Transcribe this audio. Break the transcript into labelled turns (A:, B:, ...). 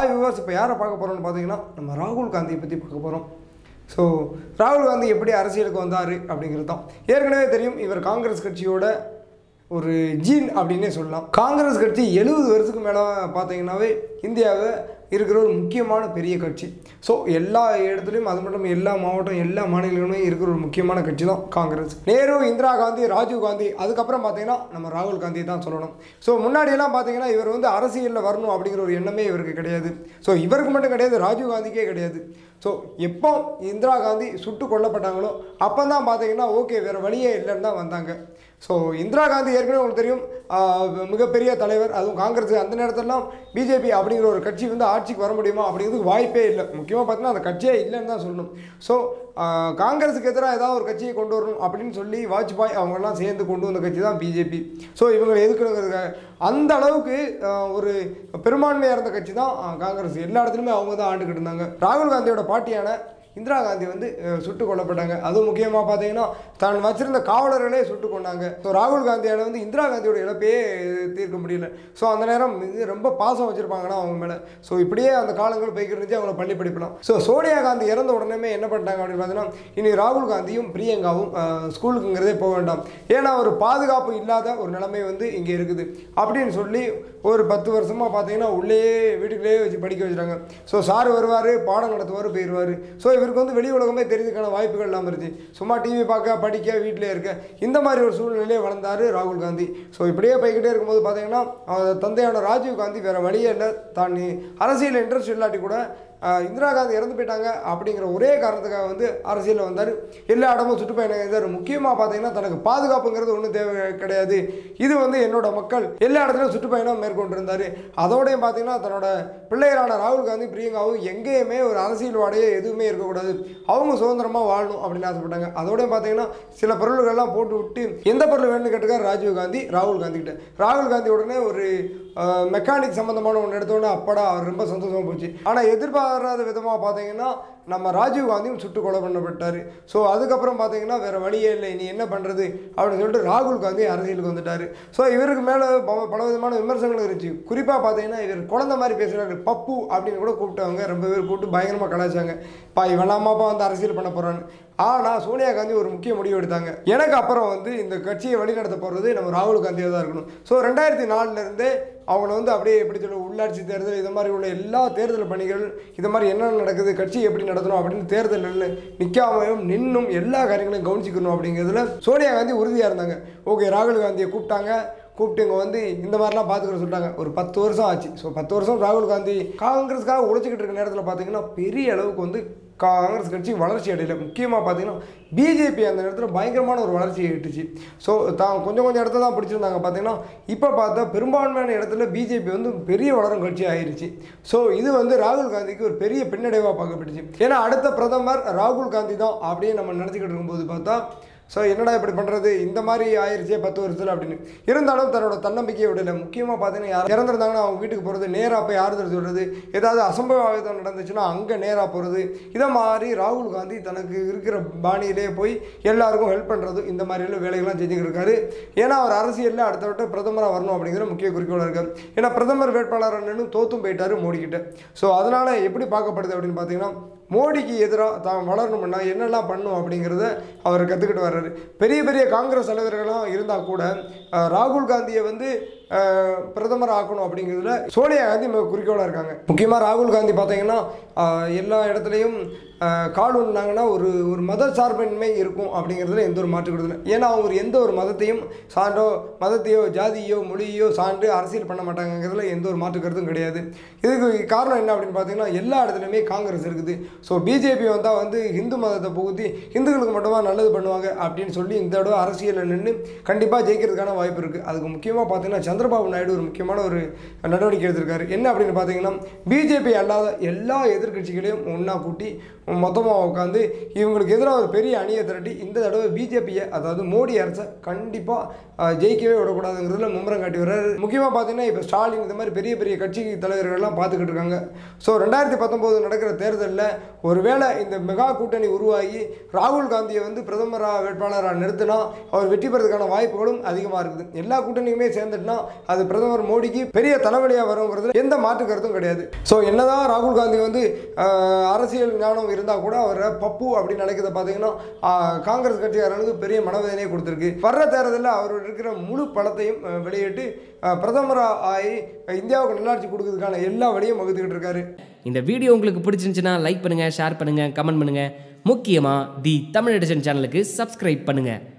A: Hi viewers, இப்போ யாரை பார்க்க போகிறோம்னு பார்த்தீங்கன்னா நம்ம ராகுல் காந்தியை பற்றி பார்க்க போகிறோம். ஸோ ராகுல் காந்தி எப்படி அரசியலுக்கு வந்தார் அப்படிங்கிறது தான். ஏற்கனவே தெரியும், இவர் காங்கிரஸ் கட்சியோட ஒரு ஜீன் அப்படின்னே சொல்லலாம். காங்கிரஸ் கட்சி 70 வருஷத்துக்கு மேலே பார்த்தீங்கன்னாவே இந்தியாவை இருக்கிற ஒரு முக்கியமான பெரிய கட்சி. ஸோ எல்லா இடத்துலையும், அது மட்டும் எல்லா மாவட்டம், எல்லா மாநிலங்களுமே இருக்கிற ஒரு முக்கியமான கட்சி தான் காங்கிரஸ். நேரு, இந்திரா காந்தி, ராஜீவ் காந்தி, அதுக்கப்புறம் பார்த்தீங்கன்னா நம்ம ராகுல் காந்தி தான் சொல்லணும். ஸோ முன்னாடியெல்லாம் பார்த்தீங்கன்னா இவர் வந்து அரசியலில் வரணும் அப்படிங்கிற ஒரு எண்ணமே இவருக்கு கிடையாது. ஸோ இவருக்கு மட்டும் கிடையாது, ராஜீவ் காந்திக்கே கிடையாது. ஸோ எப்போ இந்திரா காந்தி சுட்டு கொல்லப்பட்டாங்களோ அப்போ தான் பார்த்தீங்கன்னா ஓகே, வேறு வழியே இல்லைன்னு தான் வந்தாங்க. ஸோ இந்திரா காந்தி ஏற்கனவே உங்களுக்கு தெரியும், மிகப்பெரிய தலைவர். அதுவும் காங்கிரஸ் அந்த நேரத்திலலாம் பிஜேபி அப்படிங்கிற ஒரு கட்சி வந்து ஆட்சிக்கு வர முடியுமா அப்படிங்கிறதுக்கு வாய்ப்பே இல்லை. முக்கியமாக பார்த்தீங்கன்னா அந்த கட்சியே இல்லைன்னு தான் சொல்லணும். ஸோ காங்கிரஸுக்கு எதிராக ஏதாவது ஒரு கட்சியை கொண்டு வரணும் அப்படின்னு சொல்லி வாஜ்பாய் அவங்கெல்லாம் சேர்ந்து கொண்டு வந்த கட்சி தான் பிஜேபி. ஸோ இவங்க எதுக்குங்கிறதுக்காக அந்த அளவுக்கு ஒரு பெரும்பான்மையாக இருந்த கட்சி தான் காங்கிரஸ். எல்லா இடத்துலையுமே அவங்க தான் ஆண்டுக்கிட்டு இருந்தாங்க. ராகுல் காந்தியோட பாட்டியான இந்திரா காந்தி வந்து சுட்டு கொல்லப்பட்டாங்க. அதுவும் முக்கியமாக பார்த்தீங்கன்னா தான் வச்சிருந்த காவலர்களே சுட்டு கொண்டாங்க. ஸோ ராகுல் காந்தியால் வந்து இந்திரா காந்தியோட இழப்பையே தீர்க்க முடியல. ஸோ அந்த நேரம் ரொம்ப பாசம் வச்சுருப்பாங்கன்னா அவங்க மேலே. ஸோ இப்படியே அந்த காலங்கள் போய்கிட்டு இருந்துச்சு அவங்கள பள்ளி படிக்கலாம். ஸோ சோனியா காந்தி இறந்த உடனே என்ன பண்ணிட்டாங்க அப்படின்னு பார்த்தீங்கன்னா, இனி ராகுல் காந்தியும் பிரியங்காவும் ஸ்கூலுக்குங்கிறதே போக வேண்டாம், ஏன்னா ஒரு பாதுகாப்பு இல்லாத ஒரு நிலைமை வந்து இங்கே இருக்குது அப்படின்னு சொல்லி ஒரு 10 வருஷமாக பார்த்தீங்கன்னா உள்ளேயே வீட்டுக்குள்ளேயே வச்சு படிக்க வச்சுட்டாங்க. ஸோ சார் வருவார், பாடம் நடத்துவார், போயிடுவார். ஸோ இவருக்கு வந்து வெளி உலகமே தெரிஞ்சுக்கான வாய்ப்புகள் இல்லாமல் இருந்துச்சு. சும்மா டிவி பார்க்க, படிக்க, வீட்டிலே இருக்க, இந்த மாதிரி ஒரு சூழ்நிலையே வளர்ந்தார் ராகுல் காந்தி. ஸோ இப்படியே போய்கிட்டே இருக்கும்போது பார்த்தீங்கன்னா தந்தையான ராஜீவ் காந்தி வேறு வழியே இல்லை, தான் அரசியல் இன்ட்ரெஸ்ட் இல்லாட்டி கூட இந்திரா காந்தி இறந்து போயிட்டாங்க அப்படிங்கிற ஒரே காரணத்துக்காக வந்து அரசியலில் வந்தார். எல்லா இடமும் சுற்றுப்பயணம் செய்தார். முக்கியமாக பார்த்தீங்கன்னா தனக்கு பாதுகாப்புங்கிறது ஒன்றும் தேவை கிடையாது, இது வந்து என்னோட மக்கள், எல்லா இடத்துலையும் சுற்றுப்பயணம் மேற்கொண்டிருந்தார். அதோடையும் பார்த்தீங்கன்னா தன்னோட பிள்ளைகளான ராகுல் காந்தி, பிரியங்காவும் எங்கேயுமே ஒரு அரசியல்வாடையே எதுவுமே இருக்கக்கூடாது, அவங்க சுதந்திரமாக வாழணும் அப்படின்னு ஆசைப்பட்டாங்க. அதோடையும் பார்த்தீங்கன்னா சில பொருள்கள்லாம் போட்டு விட்டு எந்த பொருள் வேணும்னு கேட்டுக்கார் ராஜீவ் காந்தி ராகுல் காந்தி கிட்ட. ராகுல் காந்தி உடனே ஒரு மெக்கானிக் சம்மந்தமான ஒன்று எடுத்தோன்னே அப்படா அவர் ரொம்ப சந்தோஷமாக போச்சு. ஆனால் எதிர்பாராத விதமாக பார்த்தீங்கன்னா நம்ம ராஜீவ் காந்தியும் சுட்டு கொலை பண்ணப்பட்டார். ஸோ அதுக்கப்புறம் பார்த்தீங்கன்னா வேறு வழியே இல்லை, இனி என்ன பண்ணுறது அப்படின்னு சொல்லிட்டு ராகுல் காந்தி அரசியலுக்கு வந்துட்டார். ஸோ இவருக்கு மேலே பல விதமான விமர்சனங்கள் இருந்துச்சு. குறிப்பாக பார்த்தீங்கன்னா இவர் குழந்தை மாதிரி பேசுகிறாரு, பப்பு அப்படின்னு கூட கூப்பிட்டவங்க ரொம்ப பேர் கூப்பிட்டு பயங்கரமாக கலாய்ச்சாங்க. இவனாமாப்பா வந்து அரசியல் பண்ண போகிறான்னு. ஆனால் சோனியா காந்தி ஒரு முக்கிய முடிவு எடுத்தாங்க, எனக்கு அப்புறம் வந்து இந்த கட்சியை வழிநடத்த போகிறது நம்ம ராகுல் காந்தியாக தான் இருக்கணும். ஸோ 2004 அவங்கள வந்து அப்படியே எப்படி சொல்ல, உள்ளாட்சி தேர்தல், இது மாதிரி உள்ள எல்லா தேர்தல் பணிகள், இது மாதிரி என்னென்ன நடக்குது, கட்சி எப்படி நடத்தணும் அப்படின்னு தேர்தலில் நிற்காமையும் நின்னும் எல்லா காரியங்களையும் கவனிச்சிக்கணும் அப்படிங்கிறதுல சோனியா காந்தி உறுதியாக இருந்தாங்க. ஓகே, ராகுல் காந்தியை கூப்பிட்டு இங்கே வந்து இந்த மாதிரிலாம் பார்த்துக்கிற சொல்லிட்டாங்க. ஒரு 10 வருஷம் ஆச்சு. ஸோ 10 வருஷம் ராகுல் காந்தி காங்கிரஸுக்காக உழைச்சிக்கிட்டு இருக்க நேரத்தில் பார்த்தீங்கன்னா பெரிய அளவுக்கு வந்து காங்கிரஸ் கட்சி வளர்ச்சி அடையலை. முக்கியமாக பார்த்தீங்கன்னா பிஜேபி அந்த நேரத்தில் பயங்கரமான ஒரு வளர்ச்சியை எட்டுச்சு. ஸோ கொஞ்சம் இடத்துல தான் பிடிச்சிருந்தாங்க. பார்த்தீங்கன்னா இப்போ பார்த்தா பெரும்பான்மையான இடத்துல பிஜேபி வந்து பெரிய வளரும் கட்சி ஆயிடுச்சு. ஸோ இது வந்து ராகுல் காந்திக்கு ஒரு பெரிய பின்னடைவாக பார்க்கப்பட்டுச்சு. ஏன்னா அடுத்த பிரதமர் ராகுல் காந்தி தான் அப்படின்னு நம்ம நினச்சிக்கிட்டு இருக்கும்போது பார்த்தா ஸோ என்னடா இப்படி பண்ணுறது, இந்த மாதிரி ஆயிடுச்சே 10 வருஷத்தில் அப்படின்னு. இருந்தாலும் தன்னோட தன்னம்பிக்கையை விடலை. முக்கியமாக பார்த்தீங்கன்னா யார் இறந்துருந்தாங்கன்னா அவங்க வீட்டுக்கு போகிறது, நேராக போய் ஆறுதல் சொல்கிறது, ஏதாவது அசம்பாவிதம் நடந்துச்சுன்னா அங்கே நேராக போகிறது, இதை மாதிரி ராகுல் காந்தி தனக்கு இருக்கிற பாணியிலே போய் எல்லாருக்கும் ஹெல்ப் பண்ணுறது, இந்த மாதிரிலாம் வேலைகள்லாம் செஞ்சுக்கிட்டு இருக்காரு. ஏன்னா அவர் அரசியலில் அடுத்த பிரதமராக வரணும் அப்படிங்கிற முக்கிய குறிக்கோளாக இருக்கார். ஏன்னா பிரதமர் வேட்பாளர் நின்று தோத்தும் போயிட்டார் மோடிக்கிட்ட. ஸோ அதனால் எப்படி பார்க்கப்படுது அப்படின்னு பார்த்தீங்கன்னா, மோடிக்கு எதிராக தான் வளரணும்னா என்னெல்லாம் பண்ணும் அப்படிங்கிறத அவர் கற்றுக்கிட்டு வர்றாரு. பெரிய காங்கிரஸ் தலைவர்களாம் இருந்தால் கூட ராகுல் காந்தியை வந்து பிரதமர் ஆக்கணும் அப்படிங்கிறதுல சோனியா காந்தி குறிக்கோளாக இருக்காங்க. முக்கியமாக ராகுல் காந்தி பார்த்தீங்கன்னா எல்லா இடத்துலையும் கால் ஊன்னாங்கன்னா ஒரு மத சார்பின்மை இருக்கும் அப்படிங்கிறதுல எந்த ஒரு மாற்று கருத்து. ஏன்னா அவங்க எந்த ஒரு மதத்தையும் சான்றோ, மதத்தையோ, ஜாதியோ, மொழியோ சான்று அரசியல் பண்ண மாட்டாங்கிறதுல எந்த ஒரு மாற்று கருத்தும் கிடையாது. இதுக்கு காரணம் என்ன அப்படின்னு பார்த்தீங்கன்னா எல்லா இடத்துலையுமே காங்கிரஸ் இருக்குது. ஸோ பிஜேபி வந்தால் வந்து ஹிந்து மதத்தை புகுத்தி ஹிந்துக்களுக்கு மட்டுமா நல்லது பண்ணுவாங்க அப்படின்னு சொல்லி இந்த தடவை அரசியலில் நின்று கண்டிப்பாக ஜெயிக்கிறதுக்கான வாய்ப்பு இருக்குது. அதுக்கு முக்கியமாக பார்த்தீங்கன்னா சந்திரபாபு நாயுடு ஒரு முக்கியமான ஒரு நடவடிக்கை எடுத்திருக்காரு. என்ன அப்படின்னு பார்த்தீங்கன்னா பிஜேபி அல்லாத எல்லா எதிர்கட்சிகளையும் ஒன்றா கூட்டி மொத்தமாக உட்காந்து இவங்களுக்கு எதிராக ஒரு பெரிய அணியை திரட்டி இந்த தடவை பிஜேபியை, அதாவது மோடி அரசை கண்டிப்பாக ஜெயிக்கவே விடக்கூடாதுங்கிறதுல மும்முரம் காட்டி வர்றாரு. முக்கியமாக பார்த்தீங்கன்னா இப்போ ஸ்டாலின் இந்த மாதிரி பெரிய பெரிய கட்சி தலைவர்கள்லாம் பார்த்துக்கிட்டு இருக்காங்க. ஸோ 2019 நடக்கிற தேர்தலில் ஒருவேளை இந்த மெகா கூட்டணி உருவாகி ராகுல் காந்தியை வந்து பிரதமராக வேட்பாளராக நிறுத்தினா அவர் வெற்றி பெறதுக்கான வாய்ப்புகளும் அதிகமாக இருக்குது. எல்லா கூட்டணியுமே சேர்ந்துட்டுனா அது பிரதமர் மோடிக்கு பெரிய தலைவலியாக வருங்கிறதுல எந்த மாற்று கருத்தும் கிடையாது. ஸோ என்னதான் ராகுல் காந்தி வந்து அரசியல் ஞானம் இருந்தால் கூட அவரை பப்பு அப்படின்னு நினைக்கிறத பார்த்தீங்கன்னா காங்கிரஸ் கட்சிக்காரனுக்கு பெரிய மனவேதனையை கொடுத்துருக்கு. வர்ற தேர்தலில் அவர் இருக்கிற முழு பலத்தையும் வெளியிட்டு பிரதமராக ஆகி இந்தியாவுக்கு நல்லாட்சி கொடுக்கறதுக்கான எல்லா வழியும் வகுத்துக்கிட்டு இருக்காரு.
B: இந்த வீடியோ உங்களுக்கு பிடிச்சிருந்துச்சுன்னா லைக் பண்ணுங்கள், ஷேர் பண்ணுங்கள், கமெண்ட் பண்ணுங்கள். முக்கியமாக தி தமிழ் எடிஷன் சேனலுக்கு சப்ஸ்கிரைப் பண்ணுங்கள்.